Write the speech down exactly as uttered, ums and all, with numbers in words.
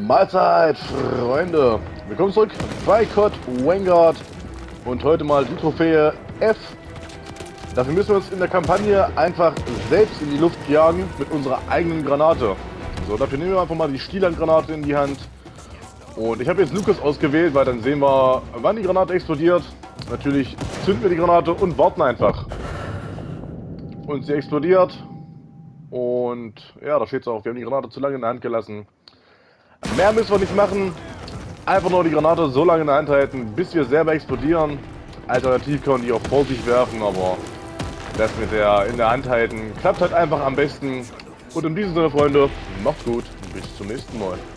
Mahlzeit, Freunde! Willkommen zurück bei C O D Vanguard und heute mal die Trophäe F. Dafür müssen wir uns in der Kampagne einfach selbst in die Luft jagen mit unserer eigenen Granate. So, dafür nehmen wir einfach mal die Stielandgranate in die Hand. Und ich habe jetzt Lukas ausgewählt, weil dann sehen wir, wann die Granate explodiert. Natürlich zünden wir die Granate und warten einfach. Und sie explodiert. Und ja, da steht es auch, wir haben die Granate zu lange in der Hand gelassen. Mehr müssen wir nicht machen. Einfach nur die Granate so lange in der Hand halten, bis wir selber explodieren. Alternativ können die auch vor sich werfen, aber das mit der in der Hand halten klappt halt einfach am besten. Und in diesem Sinne, Freunde, macht's gut. Bis zum nächsten Mal.